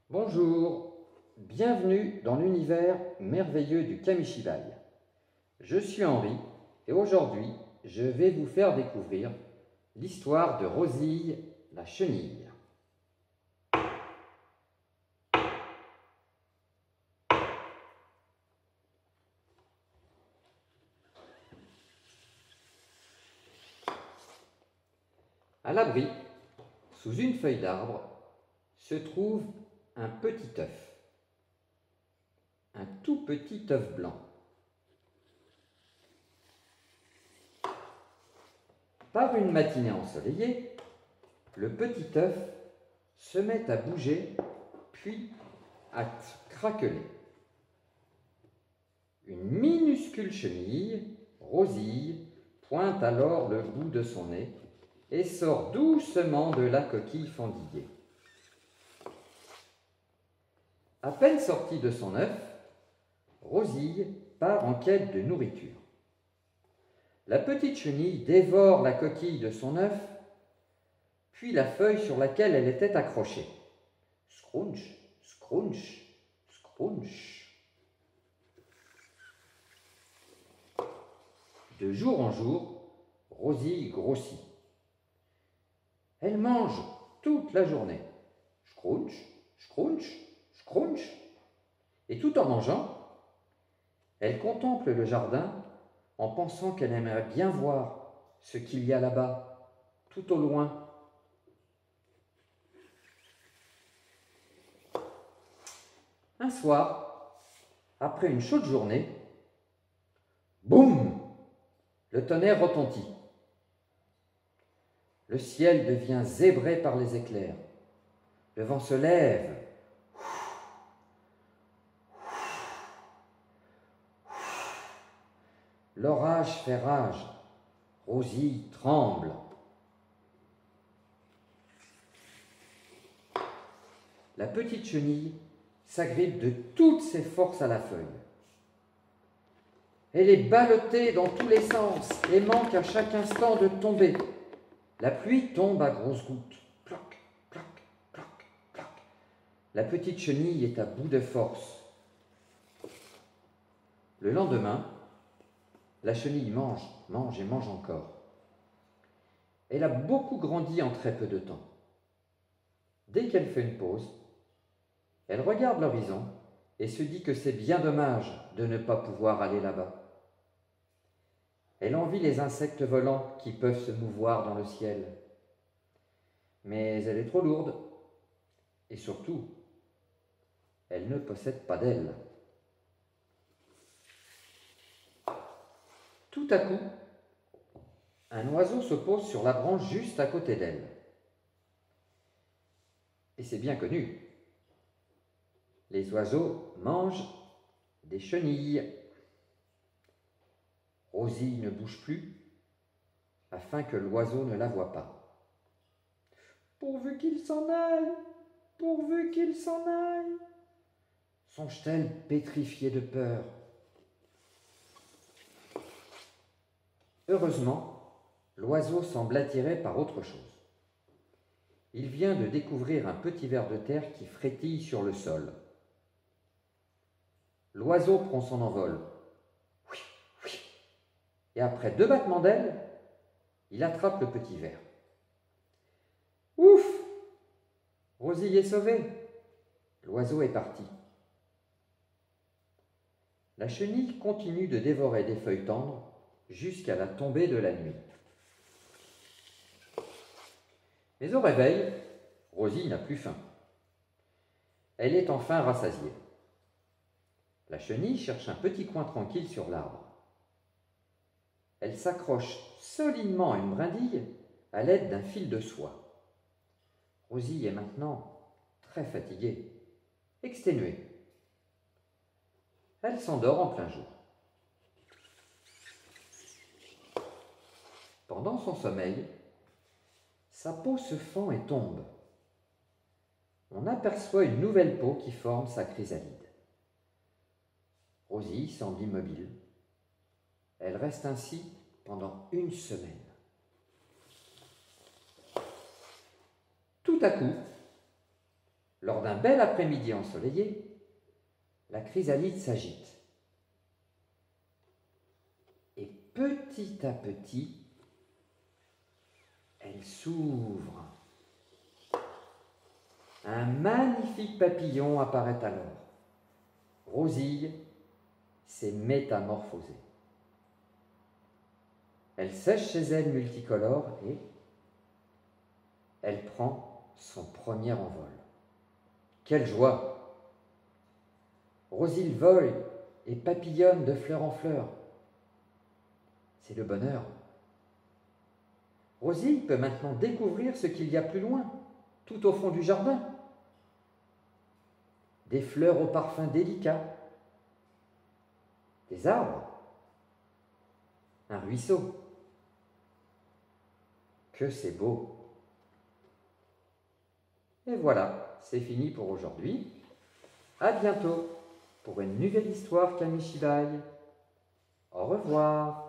Bonjour, bienvenue dans l'univers merveilleux du Kamishibai. Je suis Henri et aujourd'hui je vais vous faire découvrir l'histoire de Rosille la chenille. À l'abri, sous une feuille d'arbre, se trouve un petit œuf. Un tout petit œuf blanc. Par une matinée ensoleillée, le petit œuf se met à bouger, puis à craqueler. Une minuscule chenille, Rosille, pointe alors le bout de son nez et sort doucement de la coquille fendillée. À peine sortie de son œuf, Rosille part en quête de nourriture. La petite chenille dévore la coquille de son œuf, puis la feuille sur laquelle elle était accrochée. Scrunch, scrunch, scrunch. De jour en jour, Rosille grossit. Elle mange toute la journée. Scrunch, scrunch, scrunch. Et tout en mangeant, elle contemple le jardin en pensant qu'elle aimerait bien voir ce qu'il y a là-bas, tout au loin. Un soir, après une chaude journée, boum! Le tonnerre retentit. Le ciel devient zébré par les éclairs. Le vent se lève. L'orage fait rage. Rosille tremble. La petite chenille s'agrippe de toutes ses forces à la feuille. Elle est ballottée dans tous les sens et manque à chaque instant de tomber. La pluie tombe à grosses gouttes. Ploc, ploc, ploc, ploc. La petite chenille est à bout de force. Le lendemain, la chenille mange et mange encore. Elle a beaucoup grandi en très peu de temps. Dès qu'elle fait une pause, elle regarde l'horizon et se dit que c'est bien dommage de ne pas pouvoir aller là-bas. Elle envie les insectes volants qui peuvent se mouvoir dans le ciel. Mais elle est trop lourde. Et surtout, elle ne possède pas d'ailes. Tout à coup, un oiseau se pose sur la branche juste à côté d'elle. Et c'est bien connu. Les oiseaux mangent des chenilles. Rosille ne bouge plus afin que l'oiseau ne la voie pas. Pourvu qu'il s'en aille, pourvu qu'il s'en aille, songe-t-elle pétrifiée de peur. Heureusement, l'oiseau semble attiré par autre chose. Il vient de découvrir un petit ver de terre qui frétille sur le sol. L'oiseau prend son envol. Et après 2 battements d'ailes, il attrape le petit ver. Ouf! Rosille est sauvée. L'oiseau est parti. La chenille continue de dévorer des feuilles tendres jusqu'à la tombée de la nuit. Mais au réveil, Rosille n'a plus faim. Elle est enfin rassasiée. La chenille cherche un petit coin tranquille sur l'arbre. Elle s'accroche solidement à une brindille à l'aide d'un fil de soie. Rosille est maintenant très fatiguée, exténuée. Elle s'endort en plein jour. Pendant son sommeil, sa peau se fend et tombe. On aperçoit une nouvelle peau qui forme sa chrysalide. Rosille semble immobile. Elle reste ainsi pendant 1 semaine. Tout à coup, lors d'un bel après-midi ensoleillé, la chrysalide s'agite. Et petit à petit, elle s'ouvre. Un magnifique papillon apparaît alors. Rosille s'est métamorphosée. Elle sèche ses ailes multicolores et elle prend son premier envol. Quelle joie! Rosille vole et papillonne de fleur en fleur. C'est le bonheur. Rosille peut maintenant découvrir ce qu'il y a plus loin, tout au fond du jardin. Des fleurs au parfum délicat, des arbres, un ruisseau. Que c'est beau! Et voilà, c'est fini pour aujourd'hui. À bientôt pour une nouvelle histoire Kamishibai. Au revoir.